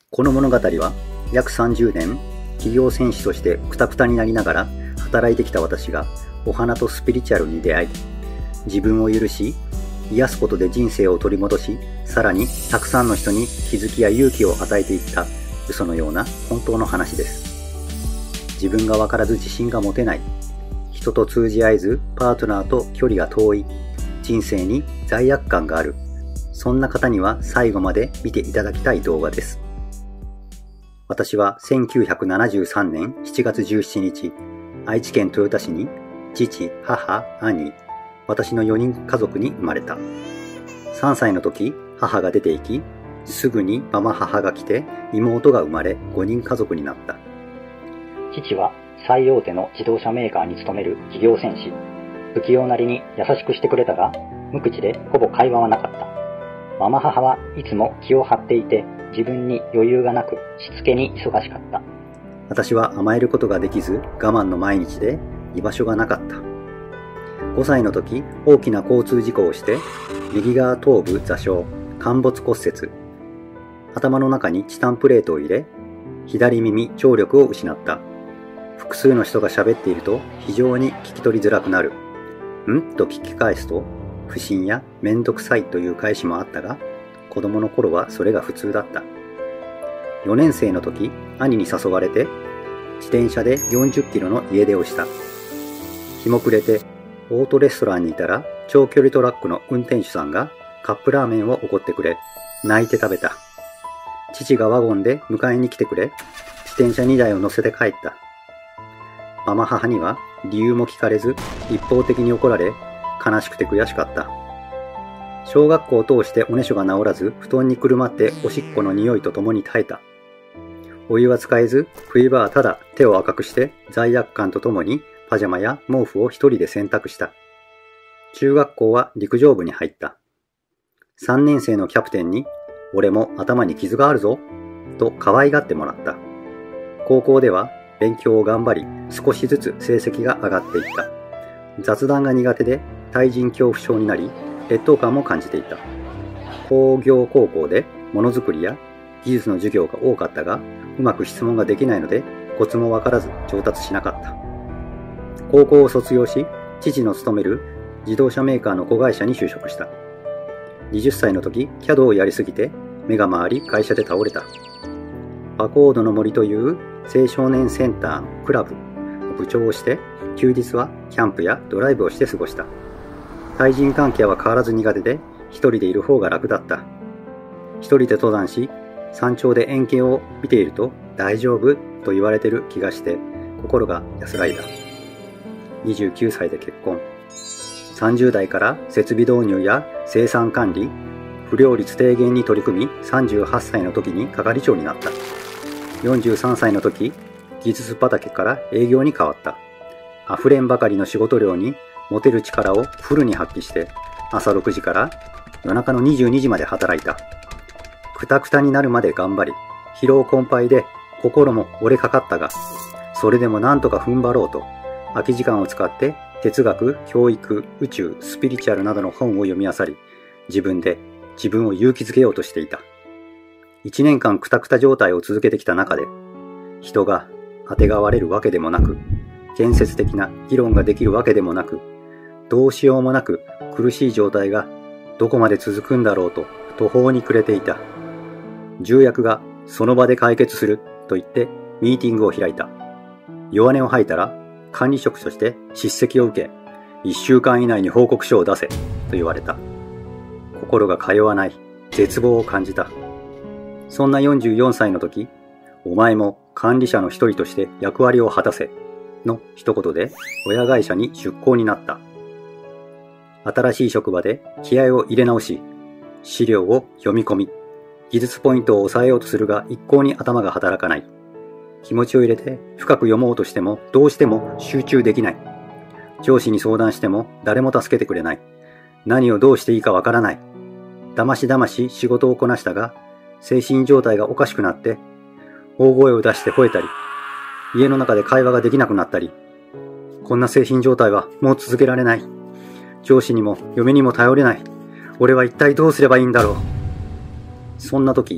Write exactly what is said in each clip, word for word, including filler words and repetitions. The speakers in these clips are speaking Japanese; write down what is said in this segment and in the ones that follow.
この物語は約さんじゅうねん企業戦士としてクタクタになりながら働いてきた私がお花とスピリチュアルに出会い、自分を許し癒すことで人生を取り戻し、さらにたくさんの人に気づきや勇気を与えていった嘘のような本当の話です。自分が分からず自信が持てない、人と通じ合えずパートナーと距離が遠い、人生に罪悪感がある、そんな方には最後まで見ていただきたい動画です。私はせんきゅうひゃくななじゅうさんねんしちがつじゅうしちにち、愛知県豊田市に父、母、兄、私のよにん家族に生まれた。さんさいの時、母が出て行き、すぐにママ母が来て妹が生まれごにん家族になった。父は最大手の自動車メーカーに勤める企業戦士。不器用なりに優しくしてくれたが、無口でほぼ会話はなかった。ママ母はいつも気を張っていて、自分に余裕がなく、しつけに忙しかった。私は甘えることができず、我慢の毎日で居場所がなかった。ごさいの時、大きな交通事故をして、右側頭部座礁、陥没骨折。頭の中にチタンプレートを入れ、左耳聴力を失った。複数の人が喋っていると非常に聞き取りづらくなる。んと聞き返すと、不審やめんどくさいという返しもあったが、子供の頃はそれが普通だった。よねんせいの時、兄に誘われて、自転車でよんじゅっキロの家出をした。日も暮れて、オートレストランにいたら、長距離トラックの運転手さんがカップラーメンをおごってくれ、泣いて食べた。父がワゴンで迎えに来てくれ、自転車にだいを乗せて帰った。ママ母には理由も聞かれず、一方的に怒られ、悲しくて悔しかった。小学校を通しておねしょが治らず、布団にくるまっておしっこの匂いとともに耐えた。お湯は使えず、冬場はただ手を赤くして罪悪感とともにパジャマや毛布を一人で洗濯した。中学校は陸上部に入った。さんねんせいのキャプテンに、俺も頭に傷があるぞ、と可愛がってもらった。高校では勉強を頑張り、少しずつ成績が上がっていった。雑談が苦手で対人恐怖症になり、劣等感も感じていた。工業高校でものづくりや技術の授業が多かったが、うまく質問ができないのでコツもわからず上達しなかった。高校を卒業し、父の勤める自動車メーカーの子会社に就職した。はたちの時、キャド をやりすぎて目が回り会社で倒れた。パコードの森という青少年センターのクラブの部長をして、休日はキャンプやドライブをして過ごした。対人関係は変わらず苦手で、一人でいる方が楽だった。一人で登山し、山頂で円形を見ていると大丈夫と言われてる気がして、心が安らいだ。にじゅうきゅうさいで結婚。さんじゅうだいから設備導入や生産管理、不良率低減に取り組み、さんじゅうはっさいの時に係長になった。よんじゅうさんさいの時、技術畑から営業に変わった。溢れんばかりの仕事量に持てる力をフルに発揮して、朝ろくじから夜中のにじゅうにじまで働いた。くたくたになるまで頑張り、疲労困憊で心も折れかかったが、それでもなんとか踏ん張ろうと、空き時間を使って哲学、教育、宇宙、スピリチュアルなどの本を読み漁り、自分で自分を勇気づけようとしていた。一年間くたくた状態を続けてきた中で、人があてがわれるわけでもなく、建設的な議論ができるわけでもなく、どうしようもなく苦しい状態がどこまで続くんだろうと途方に暮れていた。重役がその場で解決すると言ってミーティングを開いた。弱音を吐いたら管理職として叱責を受け、いっしゅうかん以内に報告書を出せと言われた。心が通わない、絶望を感じた。そんなよんじゅうよんさいの時、お前も管理者の一人として役割を果たせの一言で親会社に出向になった。新しい職場で気合を入れ直し、資料を読み込み、技術ポイントを抑えようとするが一向に頭が働かない。気持ちを入れて深く読もうとしてもどうしても集中できない。上司に相談しても誰も助けてくれない。何をどうしていいかわからない。だましだまし仕事をこなしたが、精神状態がおかしくなって、大声を出して吠えたり、家の中で会話ができなくなったり、こんな精神状態はもう続けられない。上司にも嫁にも頼れない。俺は一体どうすればいいんだろう。そんな時、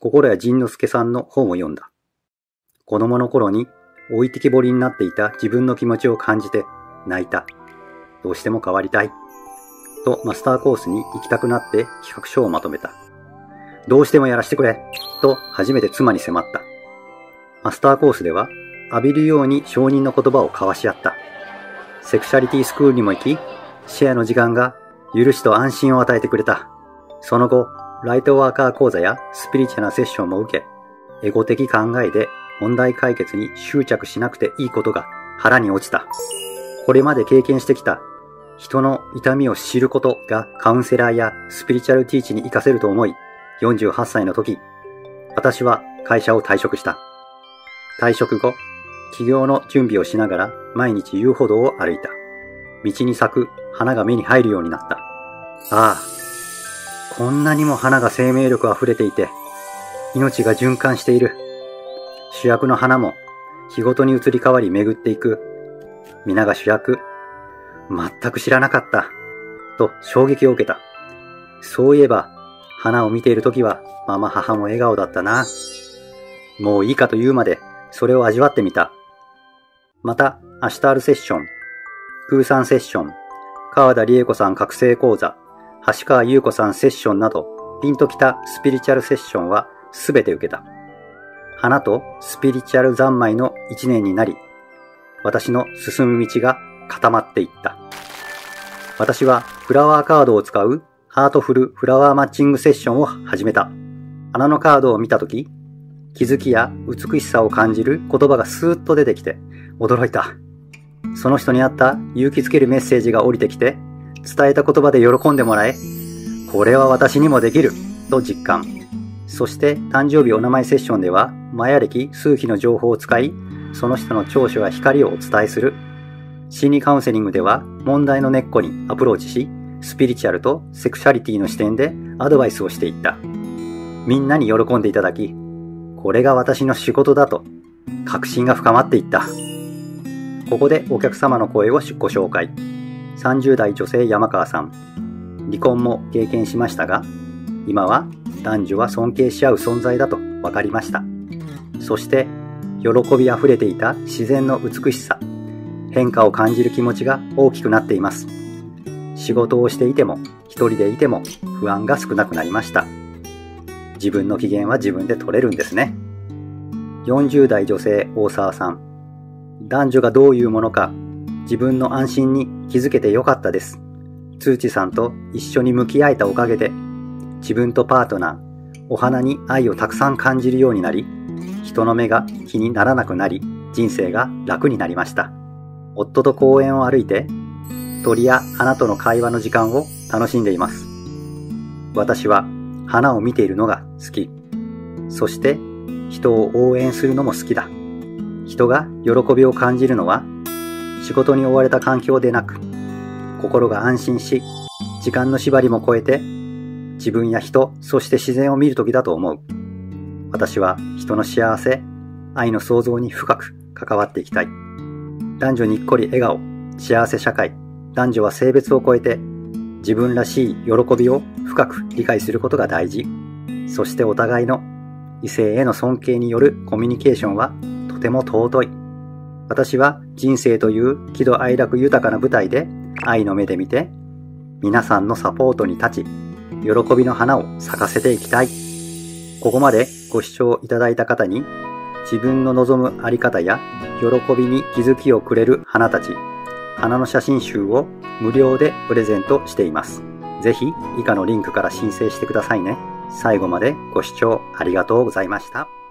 心谷仁之助さんの本を読んだ。子供の頃に置いてきぼりになっていた自分の気持ちを感じて泣いた。どうしても変わりたい。とマスターコースに行きたくなって企画書をまとめた。どうしてもやらせてくれと初めて妻に迫った。マスターコースでは浴びるように承認の言葉を交わし合った。セクシャリティスクールにも行き、シェアの時間が許しと安心を与えてくれた。その後、ライトワーカー講座やスピリチュアルなセッションも受け、エゴ的考えで問題解決に執着しなくていいことが腹に落ちた。これまで経験してきた人の痛みを知ることがカウンセラーやスピリチュアルティーチに活かせると思い、よんじゅうはっさいの時、私は会社を退職した。退職後、起業の準備をしながら毎日遊歩道を歩いた。道に咲く花が目に入るようになった。ああ、こんなにも花が生命力あふれていて、命が循環している。主役の花も日ごとに移り変わり巡っていく。皆が主役。全く知らなかった。と衝撃を受けた。そういえば、花を見ているときはママ母も笑顔だったな。もういいかというまでそれを味わってみた。また、アシュタールセッション、プーさんセッション、川田理恵子さん覚醒講座、橋川優子さんセッションなど、ピンときたスピリチュアルセッションはすべて受けた。花とスピリチュアル三昧の一年になり、私の進む道が固まっていった。私はフラワーカードを使うハートフルフラワーマッチングセッションを始めた。花のカードを見たとき、気づきや美しさを感じる言葉がスーッと出てきて驚いた。その人に合った勇気づけるメッセージが降りてきて、伝えた言葉で喜んでもらえ、これは私にもできると実感。そして誕生日お名前セッションではマヤ暦数比の情報を使い、その人の長所や光をお伝えする。心理カウンセリングでは問題の根っこにアプローチし、スピリチュアルとセクシャリティの視点でアドバイスをしていった。みんなに喜んでいただき、これが私の仕事だと確信が深まっていった。ここでお客様の声をご紹介。さんじゅう代女性山川さん。離婚も経験しましたが、今は男女は尊敬し合う存在だと分かりました。そして喜びあふれていた自然の美しさ、変化を感じる気持ちが大きくなっています。仕事をしていても一人でいても不安が少なくなりました。自分の機嫌は自分で取れるんですね。よんじゅう代女性大沢さん。男女がどういうものか自分の安心に気づけてよかったです。通知さんと一緒に向き合えたおかげで自分とパートナー、お花に愛をたくさん感じるようになり、人の目が気にならなくなり、人生が楽になりました。夫と公園を歩いて鳥や花との会話の時間を楽しんでいます。私は花を見ているのが好き。そして人を応援するのも好きだ。人が喜びを感じるのは仕事に追われた環境でなく、心が安心し、時間の縛りも超えて自分や人、そして自然を見るときだと思う。私は人の幸せ、愛の創造に深く関わっていきたい。男女にっこり笑顔、幸せ社会、男女は性別を超えて自分らしい喜びを深く理解することが大事。そしてお互いの異性への尊敬によるコミュニケーションはとても尊い。私は人生という喜怒哀楽豊かな舞台で愛の目で見て、皆さんのサポートに立ち、喜びの花を咲かせていきたい。ここまでご視聴いただいた方に、自分の望むあり方や喜びに気づきをくれる花たち、花の写真集を無料でプレゼントしています。ぜひ以下のリンクから申請してくださいね。最後までご視聴ありがとうございました。